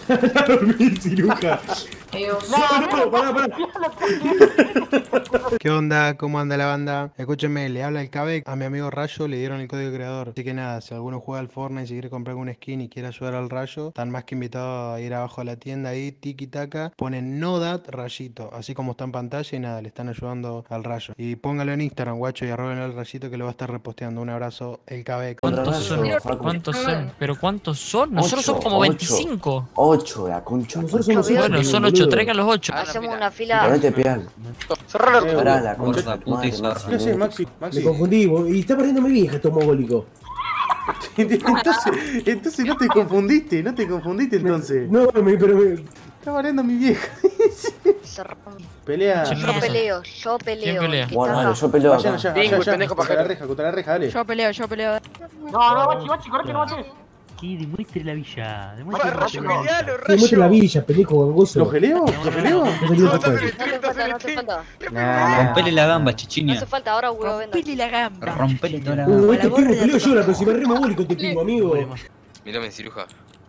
Ya dormí, ciruja. No, pará. ¿Qué onda? ¿Cómo anda la banda? Escúchenme, le habla el Cabec. A mi amigo Rayo le dieron el código creador. Así que nada, si alguno juega al Fortnite y si quiere comprar algún skin y quiere ayudar al Rayo, están más que invitados a ir abajo a la tienda ahí, tiki taka. Ponen Nodat Rayito, así como está en pantalla y nada, le están ayudando al Rayo. Y póngalo en Instagram, guacho, y arrobenle al Rayito que lo va a estar reposteando. Un abrazo, el Cabec. ¿Cuántos son? ¿Cuántos son? ¿Pero cuántos son? Nosotros somos como 25. 8, la concha. Nosotros somos Bueno, son 8, traigan los 8. Hacemos una fila. No te pegan. Pará, la concha. ¿Qué haces, Maxi? Me confundí, y está pariendo mi vieja esto mogólico. entonces no te confundiste entonces. No, pero me... Está pariendo mi vieja. Pelea. Yo peleo. ¿Quién pelea? Bueno, dale, yo peleo Vayan acá. allá, contra la reja, dale. Yo peleo. No, Bachi, corre que no mates. Que demuestre la villa. Demuestre la villa, pendejo gangoso. ¿Lo geleo? No te falta. Rompele la gamba, No chichinia. hace falta, ahora huevo venda. Pili la gamba. Rompele toda la Este primo peleo llora, pero si me re mogólico este primo, amigo. Mírame, ciruja.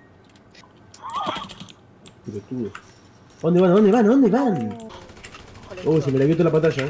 Pelotudo. ¿Dónde van? Se me la vio toda la pantalla,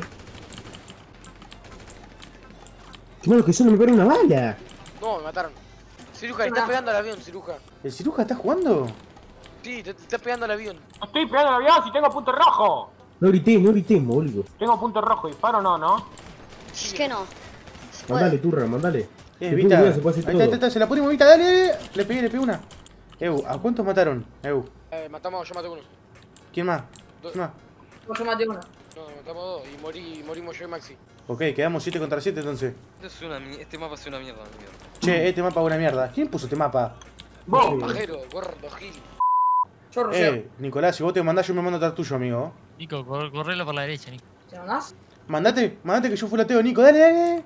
Qué malos que son, no me pegaron una bala. No, me mataron. Ciruja, le está pegando al avión, Ciruja. ¿El ciruja está jugando? Sí, te está pegando al avión. Estoy pegando al avión si tengo punto rojo. No grité, mogólico. Tengo punto rojo, disparo o no. Es que no. Mandale, turra, mandale. Vita. Se puede hacer Ahí todo. está, se la ponemos, Vita, dale. Le pegué una. ¿A cuántos mataron? Yo maté uno. ¿Quién más? Dos. ¿Quién más? Yo maté uno. No, matamos dos y morimos yo y Maxi. Ok, quedamos 7 contra 7 entonces. Este mapa es una mierda, amigo. Che, este mapa es una mierda. ¿Quién puso este mapa? Vos, pajero, gordo, gil. Nicolás, si vos te mandás, yo me mando atrás tuyo, amigo. Nico, correlo por la derecha, Nico. ¿Te mandás? Mandate que yo fulateo, Nico, dale.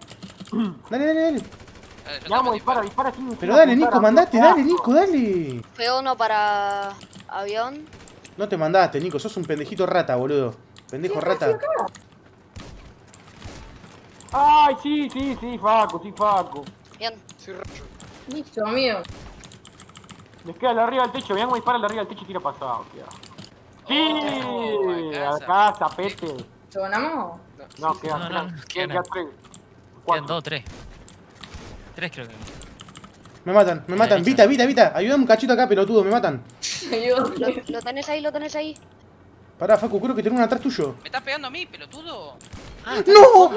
Vamos, dispara sin. Pero dale, Nico, mandate, dale. Fue uno para avión. No te mandaste, Nico, sos un pendejito rata, boludo. Pendejo rata. Ay, sí, Facu. Bien. Sí, rayo. Listo, amigo. Les queda al de arriba del techo, vean cómo dispara al de arriba del techo y tira pasado, queda. Sí, a casa, pete. ¿Se ganamos? No, quedan tres. Quedan 2, 3. 3 creo que. Me matan. Vita, ayúdame un cachito acá, pelotudo, me matan. Lo tenés ahí. Pará, Facu, creo que tengo uno atrás tuyo. ¿Me estás pegando a mí, pelotudo? No,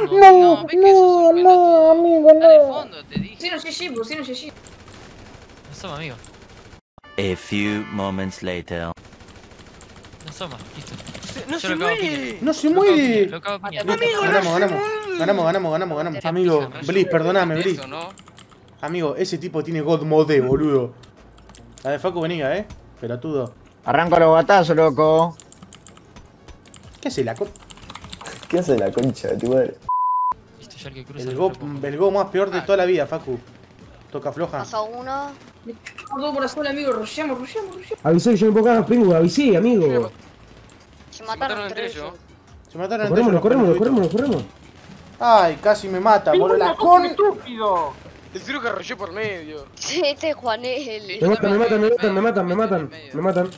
amigo, no. Dale fondo, te dije. Pusieron GG. No somos amigos. A few moments later. No somos, listo. No se muere. No se muere. Lo cago a piña. Ganamos. Amigo, Bliss, perdoname, Bliss. Amigo, ese tipo tiene God Mode, boludo. A ver, Facu, veniga, pelotudo. Arranca los batazos, loco. ¿Qué hace la ¿Qué hace la concha de tu madre? Listo, ya el que cruza. El go más peor de toda la vida, Facu. Toca floja. Pasó uno. Todo por azul, amigo. Rushamos. Avisé, yo me pongo acá, primo, avisé, amigo. Se mataron entre tres. ellos. Se mataron entre ellos. Corremos. Ay, casi me mata, boludo. La con. ¡Estúpido! El ciruja arrolló por medio. Sí, este es Juanel. Me matan.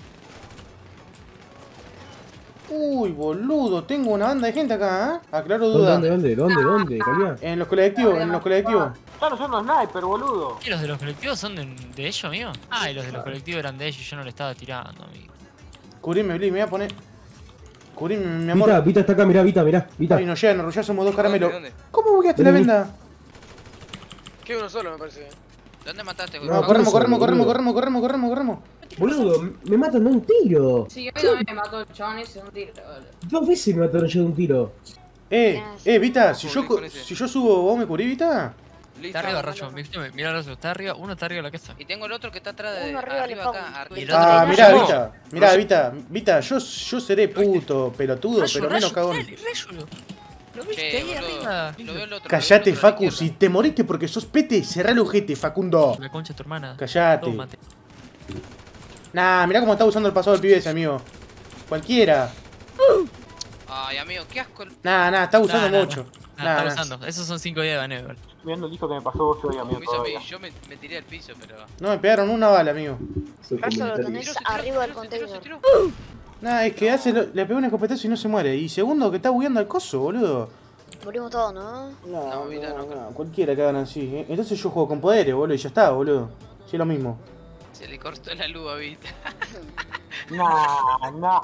Uy, boludo, tengo una banda de gente acá, Aclaro duda. ¿Dónde? Calidad. En los colectivos. Están usando sniper, boludo. ¿Y los de los colectivos son de ellos, amigo? Ah, y los de los colectivos eran de ellos y yo no le estaba tirando, amigo. Cubrime, Bliss, me voy a poner. Cubrime, mi amor. Vita está acá, mirá. Ay, no llegan, ya somos 2 caramelos. ¿Dónde? ¿Cómo bugueaste la venda? Queda uno solo, me parece. ¿Dónde mataste, güey? No, corremos. Boludo, me matan de un tiro. Sí, a mí también me mató el chabón ese de un tiro. 2 veces me mataron ya de un tiro. Vita, si yo subo, ¿vos me cubrís, Vita? Está arriba, Rayo. Mira, Rayo, está arriba. Uno está arriba de la casa. Y tengo el otro que está atrás de. Uno arriba le acá. Y el otro Ah, Rayo. Vita, yo seré puto, pelotudo, Rayo, pero menos cagón. dale, Rayo. ¿Lo viste ahí arriba? Callate, Facu, si te moriste porque sos pete, cerrá el ojete, Facundo. La concha de tu hermana. Callate. Tómate. Nah, mirá cómo está usando el pasado del pibe ese, amigo. Cualquiera. Ay, amigo, qué asco. Nah, está usando mucho. Está usando. Esos son 5 días de baneo igual. Viendo el disco que me pasó vos hoy, amigo. Todavía. Yo me tiré al piso, pero... No, me pegaron una bala, amigo. Rayo lo tenés arriba del container. Nada, es que le pegó un escopetazo y no se muere. Y segundo, que está bugueando al coso, boludo. Morimos todos, ¿no? No, cualquiera que hagan así, ¿eh? Entonces yo juego con poderes, boludo, y ya está, boludo. Sí, es lo mismo. Se le cortó la luz a Vita. No.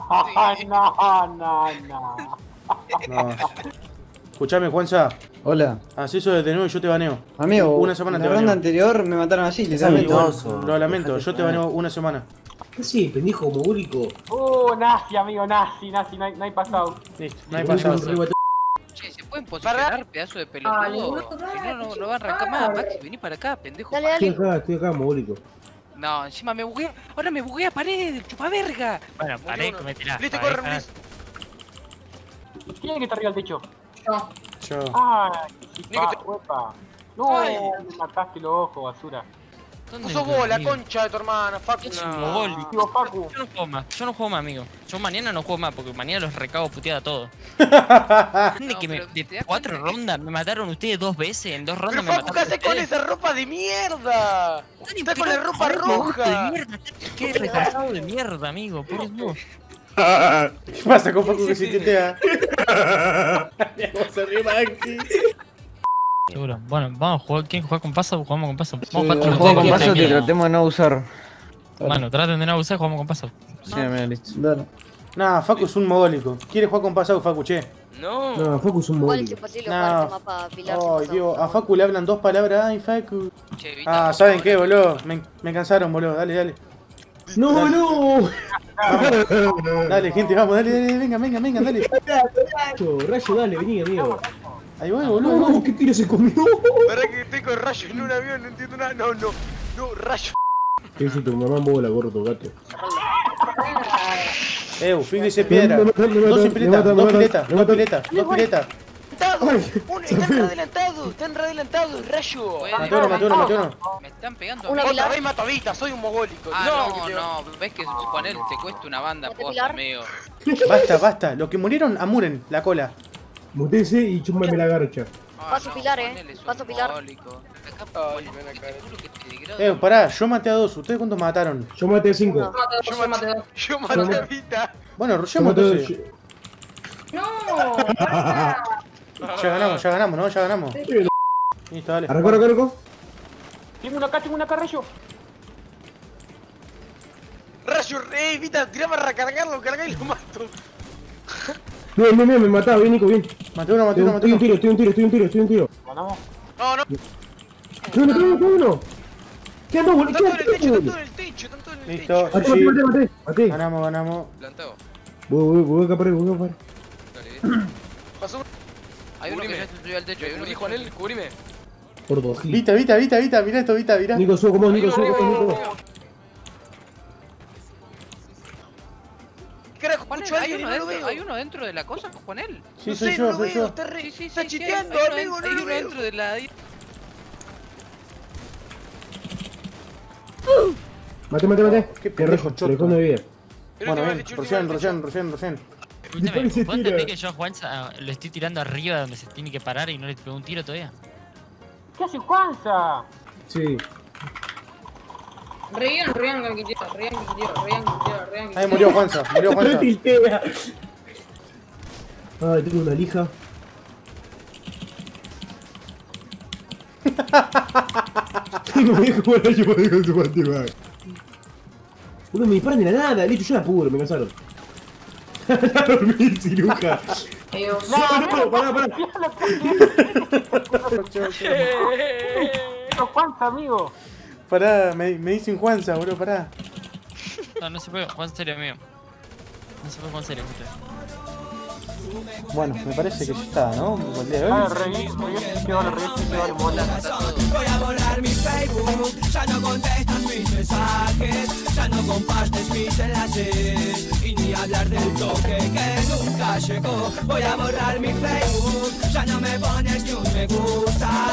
No. Escuchame, Juanza. Hola. Haz eso de nuevo y yo te baneo. Amigo, Una semana la te ronda baneo. anterior me mataron así, Sí, literalmente. bueno, lo lamento, yo te baneo una semana. ¿Qué sí, pendejo mogólico? Nazi, amigo, nazi, no hay pasado. Listo, no hay pasado. Che, ¿se pueden posicionar, pedazo de pelotudo? Si no, no va a arrancar más. Maxi, vení para acá, pendejo. Estoy acá, mogólico. No, encima me buguea. Ahora me buguea pared, chupaverga. Bueno, pared, me tirás. Listo, corre, Luis. ¿Quién es que está arriba del techo? Yo. Uepa. No, me mataste los ojos, basura. No sos vos, la concha de tu hermana, Facu. Yo no juego más, amigo. Yo mañana no juego más porque mañana los recago puteada a todos. De 4 rondas me mataron ustedes 2 veces. En 2 rondas me mataron. ¿Qué haces con esa ropa de mierda? Está con la ropa roja. Qué retrasado de mierda, amigo. Por Dios. ¿Qué pasa con Facu que se tetea? Vamos arriba aquí. Seguro. Bueno, vamos a jugar. ¿Quieren jugar con paso? Jugamos con paso. El juego con paso que tratemos de no usar. Bueno, traten de no abusar, jugamos con paso. Sí, mira, listo. Dale. Nah, Facu es un mogólico. ¿Quiere jugar con pasado, Facu, che? No, Facu es un Igual es mogólico. imposible jugar este mapa Pilar. Ay, Dios, a Facu le hablan 2 palabras. Ay, Facu. ¿Saben qué, boludo? Me cansaron, boludo. Dale. ¡No! Dale, gente, vamos, dale, venga, dale. Rayo, dale, vení, amigo. Ahí voy, boludo. No, ¿qué tiro se comió? ¿Verdad que estoy con Rayo en un avión? No entiendo nada. No, Rayo. ¿Qué hizo tu mamá en bola, gordo, gato? Fíjese piedra. 2 piletas. Está adelantado, Rayo. Mató uno. Me están pegando. Otra vez mato a Vita, soy un mogólico. No, ves que con él te cuesta una banda posta, amigo. Basta. Los que murieron, amuren la cola. Mutese y chúmbame la garcha. Paso Pilar, Paso Pilar. Pará, yo maté a 2. ¿Ustedes cuántos mataron? Yo maté a 5. Yo maté a Vita. Bueno, rushemos entonces. ¡No! Ya ganamos, ¿no? Ya ganamos. Listo, dale. Arrancó. Tengo una acá, Rayo. Rayo, Vita, tirá para recargarlo, cargá y lo mato. Bien, me mataba, bien, Nico, bien. Maté uno. Estoy un tiro. No. Uno. ¿Qué ando, boludo? Están todo en el techo. Listo, Maté. Ganamos. Plantado. Voy a capar. Pasó. Hay uno que ya se subió al techo. Me dijo en él, cubrime. Por dos. Vita, mirá esto, Vita. Nico, subo como Nico. ¿Qué carajo? Escucho a alguien y no lo veo. ¿Hay uno dentro de la cosa, Juanel? Sí, soy yo. Está chiteando, amigo, no lo veo. Dentro de la... Mate. Qué pendejo choto. Teléfono de vida. Bueno, bien, rocian. Escúchame, ¿cuánto que yo a Juanza lo estoy tirando arriba donde se tiene que parar y no le pegó un tiro todavía? ¿Qué hace Juanza? Sí. Reían, Ahí murió Juanza. Ay, tengo una lija. No me dejo por ahí con su partida. Uno me disparan de la nada, listo, yo la apuro, me cansaron. Ya dormí, ciruja. No, pará. Juanza, amigo. Pará, me dicen Juanza, bro, pará. No se puede, Juan serio mío. No se puede Juan serio, usted. Bueno, me parece que ya está, ¿no? Por el día de hoy. Voy a borrar mi Facebook, ya no contestas mis mensajes, ya no compartes mis enlaces y ni hablar del toque que nunca llegó. Voy a borrar mi Facebook, ya no me pones ni un me gusta.